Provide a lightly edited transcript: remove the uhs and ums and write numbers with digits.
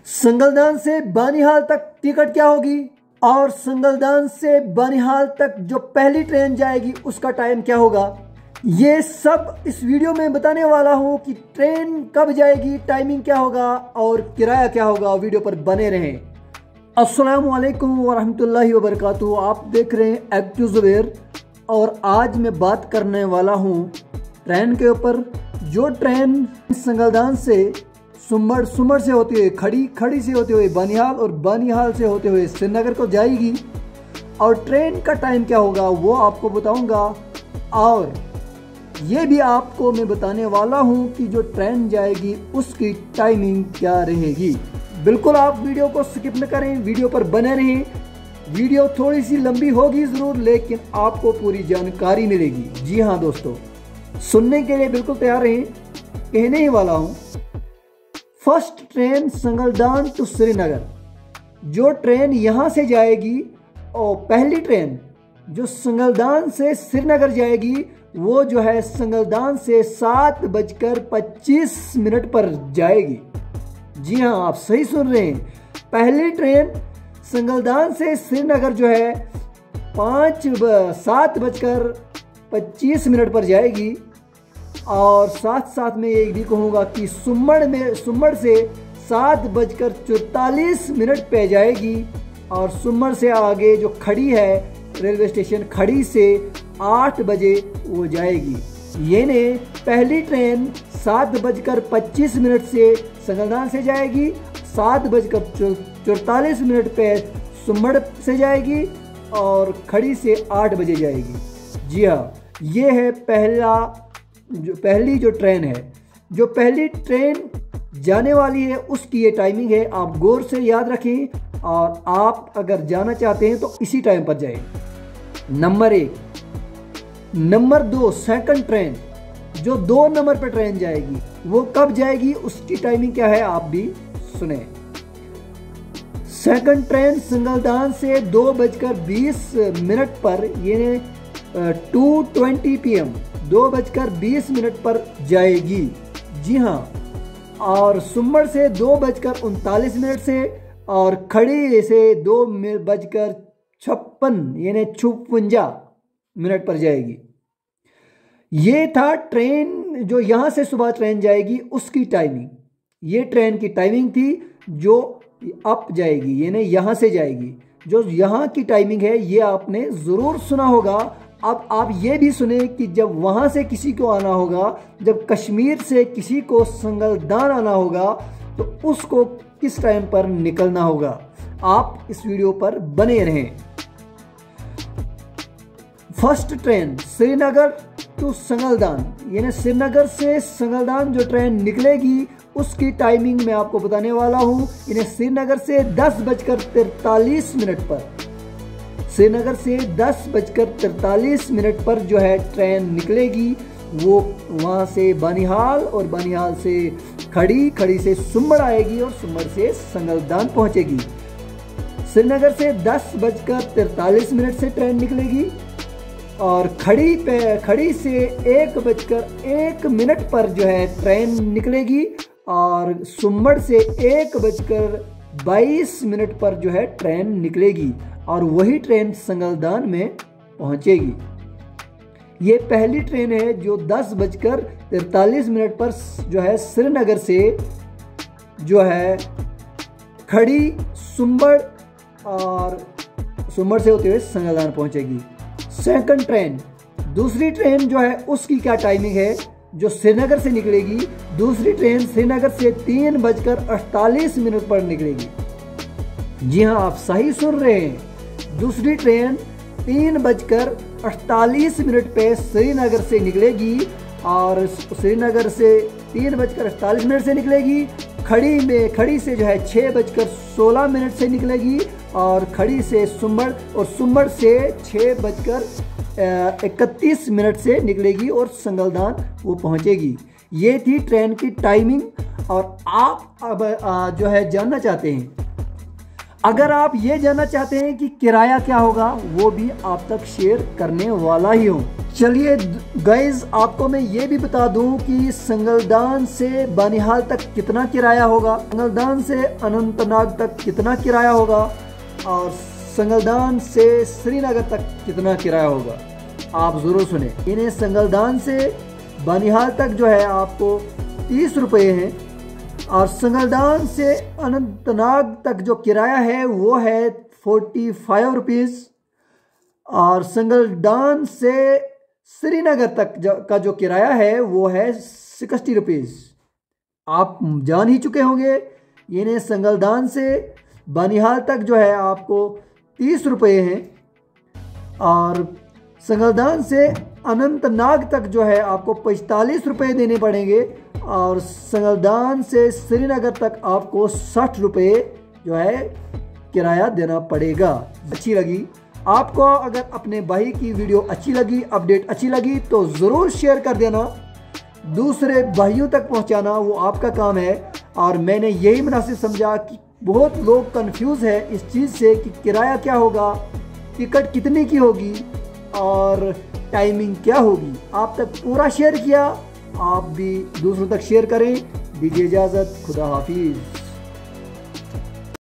संगलदान से बानिहाल तक टिकट क्या होगी और संगलदान से बानिहाल तक जो पहली ट्रेन जाएगी उसका टाइम क्या होगा, ये सब इस वीडियो में बताने वाला हूं कि ट्रेन कब जाएगी, टाइमिंग क्या होगा और किराया क्या होगा। वीडियो पर बने रहें। अस्सलामु अलैकुम वरहमतुल्लाहि वबरकातुहू। आप देख रहे हैं एक्टिव ज़ुबैर और आज मैं बात करने वाला हूं ट्रेन के ऊपर। जो ट्रेन संगलदान से सुमड़ से होते हुए खड़ी से होते हुए बानिहाल और बानिहाल से होते हुए श्रीनगर को जाएगी और ट्रेन का टाइम क्या होगा वो आपको बताऊंगा। और ये भी आपको मैं बताने वाला हूं कि जो ट्रेन जाएगी उसकी टाइमिंग क्या रहेगी। बिल्कुल आप वीडियो को स्किप न करें, वीडियो पर बने रहें। वीडियो थोड़ी सी लंबी होगी ज़रूर, लेकिन आपको पूरी जानकारी मिलेगी। जी हाँ दोस्तों, सुनने के लिए बिल्कुल तैयार रहें। कहने ही वाला हूँ, first train Sangaldan to Srinagar, जो ट्रेन यहाँ से जाएगी और पहली ट्रेन जो संगलदान से श्रीनगर जाएगी वो जो है संगलदान से 7:25 पर जाएगी। जी हाँ, आप सही सुन रहे हैं। पहली ट्रेन संगलदान से श्रीनगर जो है 7:25 पर जाएगी। और साथ में ये भी कहूँगा कि सुमड़ से 7:44 पे जाएगी। और सुमड़ से आगे जो खड़ी है रेलवे स्टेशन, खड़ी से 8 बजे वो जाएगी। ये ने पहली ट्रेन 7:25 से संगलदान से जाएगी, 7:44 पे सुमड़ से जाएगी और खड़ी से 8 बजे जाएगी। जी हाँ, ये है पहली जो ट्रेन है। जो पहली ट्रेन जाने वाली है उसकी ये टाइमिंग है, आप गौर से याद रखें। और आप अगर जाना चाहते हैं तो इसी टाइम पर जाएं। नंबर 1। नंबर 2 सेकंड ट्रेन, जो 2 नंबर पर ट्रेन जाएगी वो कब जाएगी, उसकी टाइमिंग क्या है आप भी सुने। सेकंड ट्रेन संगलदान से 2:20 पर, ये 2:20 PM 2:20 पर जाएगी। जी हाँ, और सुमड़ से 2:39 से और खड़ी से 2:56 पर जाएगी। ये था ट्रेन जो यहाँ से सुबह ट्रेन जाएगी उसकी टाइमिंग। ये ट्रेन की टाइमिंग थी जो अप जाएगी, यानी यहाँ से जाएगी। जो यहाँ की टाइमिंग है ये आपने ज़रूर सुना होगा। अब आप ये भी सुने कि जब वहाँ से किसी को आना होगा, जब कश्मीर से किसी को संगलदान आना होगा तो उसको किस टाइम पर निकलना होगा। आप इस वीडियो पर बने रहें। First train Srinagar to Sangaldan, यानी श्रीनगर से संगलदान जो ट्रेन निकलेगी उसकी टाइमिंग मैं आपको बताने वाला हूँ। यानी श्रीनगर से 10:43 पर, श्रीनगर से 10:43 पर जो है ट्रेन निकलेगी। वो वहाँ से बानिहाल और बानिहाल से खड़ी से सुमड़ आएगी और सुमड़ से संगलदान पहुँचेगी। श्रीनगर से 10:43 से ट्रेन निकलेगी और खड़ी से 1:01 पर जो है ट्रेन निकलेगी और सुमड़ से 1:22 पर जो है ट्रेन निकलेगी और वही ट्रेन संगलदान में पहुंचेगी। ये पहली ट्रेन है जो 10:43 पर जो है श्रीनगर से जो है खड़ी सुमड़ और सुमड़ से होते हुए संगलदान पहुंचेगी। सेकंड ट्रेन, दूसरी ट्रेन जो है उसकी क्या टाइमिंग है, जो श्रीनगर से निकलेगी। दूसरी ट्रेन श्रीनगर से 3:48 पर निकलेगी। जी हाँ, आप सही सुन रहे हैं। दूसरी ट्रेन 3:48 पे श्रीनगर से निकलेगी और श्रीनगर से 3:48 से निकलेगी। खड़ी से जो है 6:16 से निकलेगी और खड़ी से सुमड़ और सुमड़ से 6:31 से निकलेगी और संगलदान वो पहुंचेगी। ये थी ट्रेन की टाइमिंग। और आप अब जो है जानना चाहते हैं, अगर आप ये जानना चाहते हैं कि किराया क्या होगा, वो भी आप तक शेयर करने वाला ही हूँ। चलिए गाइज, आपको मैं ये भी बता दूं कि संगलदान से बानिहाल तक कितना किराया होगा, संगलदान से अनंतनाग तक कितना किराया होगा और संगलदान से श्रीनगर तक कितना किराया होगा। आप ज़रूर सुने। इन्हें संगलदान से बानिहाल तक जो है आपको 30 रुपये हैं और संगलदान से अनंतनाग तक जो किराया है वो है 45 रुपीज़ और संगलदान से श्रीनगर तक का जो किराया है वो है 60 रुपीज़। आप जान ही चुके होंगे। इन्हें संगलदान से बानिहाल तक जो है आपको 30 रुपये हैं और संगलदान से अनंतनाग तक जो है आपको 45 रुपये देने पड़ेंगे और संगलदान से श्रीनगर तक आपको 60 रुपये जो है किराया देना पड़ेगा। अच्छी लगी आपको, अगर अपने भाई की वीडियो अच्छी लगी, अपडेट अच्छी लगी तो ज़रूर शेयर कर देना, दूसरे भाइयों तक पहुंचाना वो आपका काम है। और मैंने यही मुनासिब समझा कि बहुत लोग कंफ्यूज है इस चीज़ से कि किराया क्या होगा, टिकट कितने की होगी और टाइमिंग क्या होगी। आप तक पूरा शेयर किया, आप भी दूसरों तक शेयर करें। दीजिए इजाज़त, खुदा हाफिज़।